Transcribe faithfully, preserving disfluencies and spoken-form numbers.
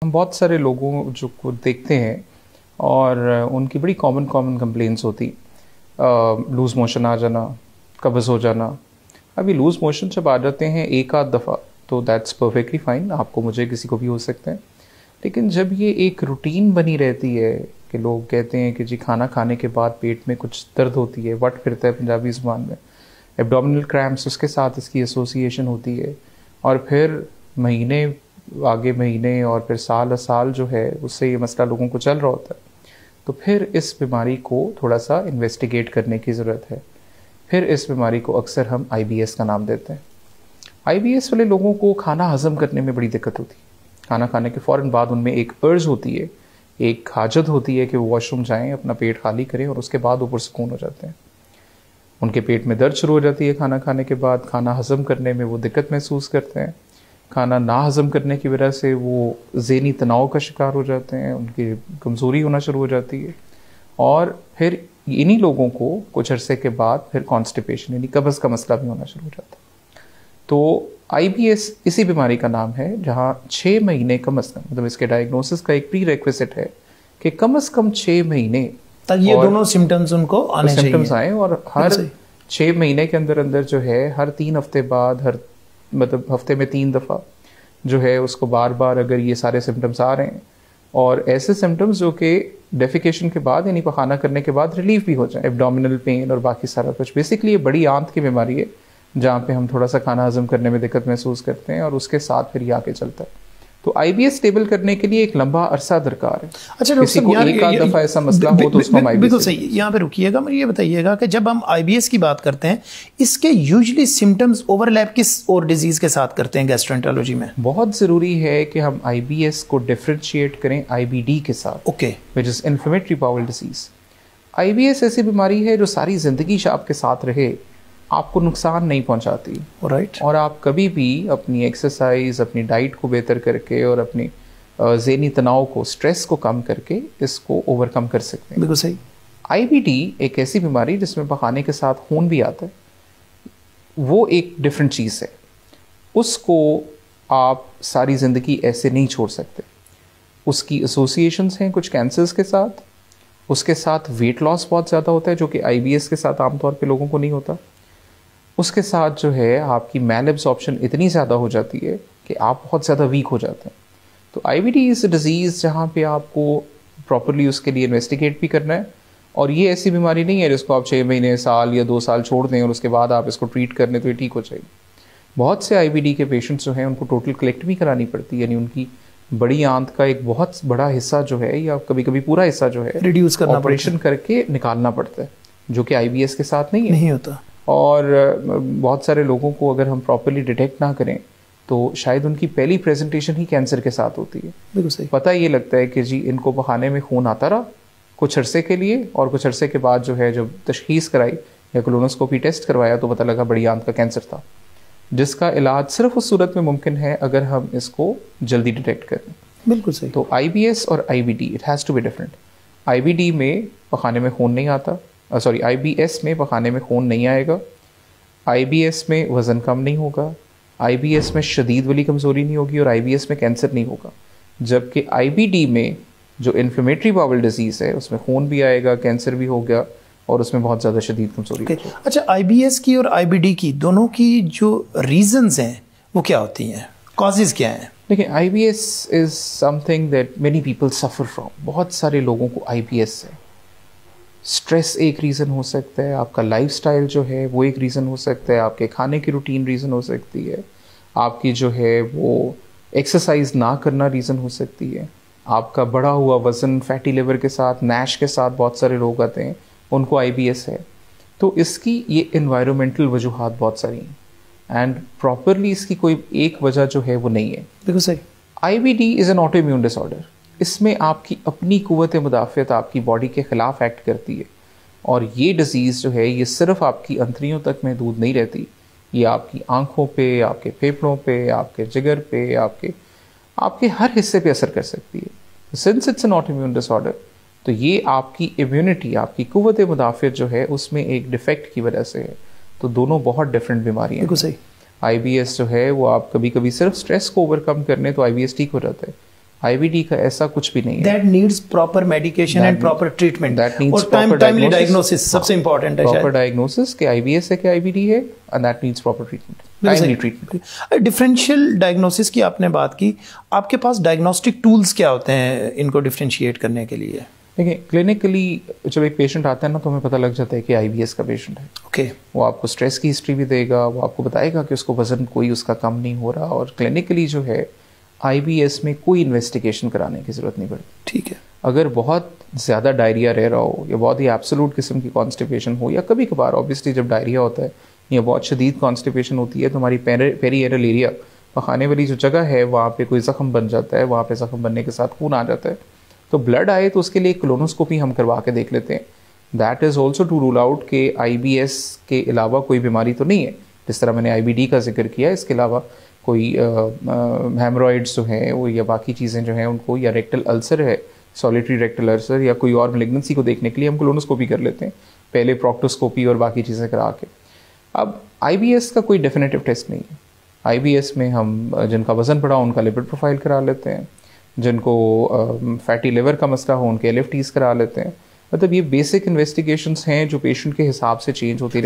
हम बहुत सारे लोगों जो को देखते हैं और उनकी बड़ी कॉमन कॉमन कंप्लेंट्स होती, लूज़ मोशन आ जाना, कब्ज़ हो जाना। अभी लूज़ मोशन जब आ जाते हैं एक आध दफ़ा तो दैट्स परफेक्टली फ़ाइन, आपको मुझे किसी को भी हो सकते हैं। लेकिन जब ये एक रूटीन बनी रहती है कि लोग कहते हैं कि जी खाना खाने के बाद पेट में कुछ दर्द होती है, वट फिरता है पंजाबी ज़ुबान में, एब्डोमिनल क्रैम्प्स, उसके साथ इसकी एसोसिएशन होती है और फिर महीने आगे महीने और फिर साल साल जो है उससे ये मसला लोगों को चल रहा होता है। तो फिर इस बीमारी को थोड़ा सा इन्वेस्टिगेट करने की ज़रूरत है। फिर इस बीमारी को अक्सर हम आई बी एस का नाम देते हैं। आई बी एस वाले लोगों को खाना हज़म करने में बड़ी दिक्कत होती है। खाना खाने के फ़ौरन बाद उनमें एक अर्ज होती है, एक हाजत होती है कि वो वॉशरूम जाएं, अपना पेट खाली करें और उसके बाद ऊपर सुकून हो जाते हैं। उनके पेट में दर्द शुरू हो जाती है खाना खाने के बाद, खाना हज़म करने में वो दिक्कत महसूस करते हैं। खाना ना हज़म करने की वजह से वो ज़हनी तनाव का शिकार हो जाते हैं, उनकी कमज़ोरी होना शुरू हो जाती है और फिर इन्हीं लोगों को कुछ अरसे के बाद फिर कॉन्स्टिपेशन यानी कब्ज़ का मसला भी होना शुरू हो जाता है। तो आई बी एस इसी बीमारी का नाम है जहाँ छः महीने कम अज़ कम, मतलब इसके डायग्नोसिस का एक प्री रेक्विजिट है कि कम अज़ कम छः महीने तक ये दोनों सिम्टम्स उनको आने चाहिए, सिम्टम्स आए और हर छः महीने के अंदर अंदर जो है हर तीन हफ्ते बाद, हर मतलब हफ्ते में तीन दफ़ा जो है उसको बार बार अगर ये सारे सिम्टम्स आ रहे हैं और ऐसे सिम्टम्स जो कि डेफिकेशन के बाद यानी पखाना करने के बाद रिलीफ भी हो जाए, एब्डोमिनल पेन और बाकी सारा कुछ। बेसिकली ये बड़ी आंत की बीमारी है जहाँ पे हम थोड़ा सा खाना हजम करने में दिक्कत महसूस करते हैं और उसके साथ फिर ये आके चलता है। तो आई बी एस स्टेबल करने के लिए एक लंबा अरसा दरकार है। अच्छा, किसी को एक आध दफ़ा ऐसा मसला हो तो उसको हम आई बी एस। बिल्कुल सही, यहाँ पे रुकिएगा, मुझे ये बताइएगा कि जब हम आई बी एस की बात करते हैं इसके यूजुअली सिम्टम्स ओवरलैप किस और डिजीज़ के साथ करते हैं गैस्ट्रोएंटेरोलॉजी में? बहुत ज़रूरी है कि हम आई बी एस को डिफ्रेंशिएट करें आई बी डी के साथ, okay, which is inflammatory bowel disease. I B S ऐसी बीमारी है जो सारी ज़िंदगी आपके साथ रहे, आपको नुकसान नहीं पहुंचाती, राइट, और आप कभी भी अपनी एक्सरसाइज, अपनी डाइट को बेहतर करके और अपनी ज़हनी तनाव को, स्ट्रेस को कम करके इसको ओवरकम कर सकते हैं। बिल्कुल सही। आई बी डी एक ऐसी बीमारी जिसमें पखाने के साथ खून भी आता है, वो एक डिफरेंट चीज़ है। उसको आप सारी ज़िंदगी ऐसे नहीं छोड़ सकते। उसकी एसोसिएशंस हैं कुछ कैंसर्स के साथ, उसके साथ वेट लॉस बहुत ज़्यादा होता है जो कि आई बी एस के साथ आमतौर पे लोगों को नहीं होता। उसके साथ जो है आपकी मैल एब्जॉर्प्शन इतनी ज़्यादा हो जाती है कि आप बहुत ज़्यादा वीक हो जाते हैं। तो I B D is disease जहाँ पे आपको प्रॉपरली उसके लिए इन्वेस्टिगेट भी करना है, और ये ऐसी बीमारी नहीं है जिसको आप छः महीने, साल या दो साल छोड़ दें और उसके बाद आप इसको ट्रीट कर लें तो ये ठीक हो जाएगी। बहुत से आई बी डी के पेशेंट्स जो हैं उनको टोटल कलेक्टमी करानी पड़ती है, यानी उनकी बड़ी आंत का एक बहुत बड़ा हिस्सा जो है या कभी कभी पूरा हिस्सा जो है रिड्यूस करना, ऑपरेशन करके निकालना पड़ता है, जो कि आई बी एस के साथ नहीं है, नहीं होता। और बहुत सारे लोगों को अगर हम प्रॉपरली डिटेक्ट ना करें तो शायद उनकी पहली प्रेजेंटेशन ही कैंसर के साथ होती है। बिल्कुल सही। पता ये लगता है कि जी इनको पखाने में खून आता रहा कुछ अरसे के लिए, और कुछ अरसे के बाद जो है जब तशखीस कराई या कोलोनोस्कोपी टेस्ट करवाया तो पता लगा बड़ी आंत का कैंसर था, जिसका इलाज सिर्फ उस सूरत में मुमकिन है अगर हम इसको जल्दी डिटेक्ट करें। बिल्कुल सही। तो आई बी एस और I B D it has to be different. I B D में पखाने में खून नहीं आता, सॉरी आई बी एस में पखाने में खून नहीं आएगा, आई बी एस में वज़न कम नहीं होगा, आई बी एस में शदीद वाली कमज़ोरी नहीं होगी और आई बी एस में कैंसर नहीं होगा। जबकि आई बी डी में जो इन्फ्लेमेटरी बाउल डिजीज़ है उसमें खून भी आएगा, कैंसर भी होगा और उसमें बहुत ज़्यादा शदीद कमज़ोरी okay. होगी। अच्छा, आई बी एस की और आई बी डी की दोनों की जो रीजंस हैं वो क्या होती हैं, कॉजेज़ क्या हैं? देखिए, I B S is something that many people suffer from. बहुत सारे लोगों को आई बी एस है। स्ट्रेस एक रीज़न हो सकता है, आपका लाइफस्टाइल जो है वो एक रीज़न हो सकता है, आपके खाने की रूटीन रीज़न हो सकती है, आपकी जो है वो एक्सरसाइज ना करना रीज़न हो सकती है, आपका बढ़ा हुआ वज़न, फैटी लिवर के साथ, नैश के साथ बहुत सारे लोग आते हैं उनको आई बी एस है। तो इसकी ये इन्वायरमेंटल वजूहात बहुत सारी हैं एंड प्रॉपरली इसकी कोई एक वजह जो है वो नहीं है। बिल्कुल सही। I B D is an auto immune disorder. इसमें आपकी अपनी कुव्वत मुदाफ़ियत आपकी बॉडी के ख़िलाफ़ एक्ट करती है, और ये डिज़ीज़ जो है ये सिर्फ आपकी अंतड़ियों तक महदूद नहीं रहती, ये आपकी आँखों पे, आपके फेफड़ों पे, आपके जिगर पे, आपके आपके हर हिस्से पे असर कर सकती है। Since it's an autoimmune disorder, तो ये आपकी इम्यूनिटी, आपकी कुव्वत मुदाफ़ियत जो है उसमें एक डिफेक्ट की वजह से है। तो दोनों बहुत डिफरेंट बीमारियाँ हैं। सही। आई बी एस जो है वो आप कभी कभी सिर्फ स्ट्रेस को ओवरकम करने तो आई बी एस ठीक हो जाता है, आईबीडी का ऐसा कुछ भी नहीं है। That needs proper medication and proper treatment. That needs और time, proper timely diagnosis. diagnosis सबसे important है शायद। Proper diagnosis के आईबीएस है कि आईबीडी है, and that needs proper treatment. Timely treatment. Differential diagnosis की आपने बात की, आपके पास डायग्नोस्टिक टूल्स क्या होते हैं इनको डिफरेंशिएट करने के लिए? देखिए, क्लिनिकली जब एक पेशेंट आता है ना तो हमें पता लग जाता है कि आईबीएस का पेशेंट है। Okay okay. वो आपको स्ट्रेस की हिस्ट्री भी देगा, वो आपको बताएगा कि उसको वजन कोई उसका कम नहीं हो रहा, और क्लिनिकली जो है आईबीएस में कोई इन्वेस्टिगेशन कराने की ज़रूरत नहीं पड़ती। ठीक है। अगर बहुत ज़्यादा डायरिया रह रहा हो या बहुत ही एब्सोल्यूट किस्म की कॉन्स्टिपेशन हो, या कभी कभार ऑब्वियसली जब डायरिया होता है या बहुत शदीद कॉन्स्टिपेशन होती है तो हमारी पेरीएरल एरिया, पखाने वाली जो जगह है, वहाँ पे कोई ज़ख्म बन जाता है, वहाँ पे ज़ख्म बनने के साथ खून आ जाता है, तो ब्लड आए तो उसके लिए कोलोनोस्कोपी हम करवा के देख लेते हैं। That is also to rule out के आईबीएस के अलावा कोई बीमारी तो नहीं है। जिस तरह मैंने आईबीडी का जिक्र किया, इसके अलावा कोई हेमरॉइड्स जो हैं वो या बाकी चीज़ें जो हैं उनको, या रेक्टल अल्सर है, सॉलिटरी रेक्टल अल्सर, या कोई और मेलिग्नेंसी को देखने के लिए हम कोलोनोस्कोपी कर लेते हैं, पहले प्रोक्टोस्कोपी और बाकी चीज़ें करा के। अब आईबीएस का कोई डेफिनेटिव टेस्ट नहीं है। आईबीएस में हम जिनका वज़न बढ़ा उनका लिपिड प्रोफाइल करा लेते हैं, जिनको फैटी लिवर का मसला हो उनके एल एफ टीज़ करा लेते हैं। मतलब ये बेसिक इन्वेस्टिगेशंस हैं जो पेशेंट के हिसाब से चेंज होती रहती हैं।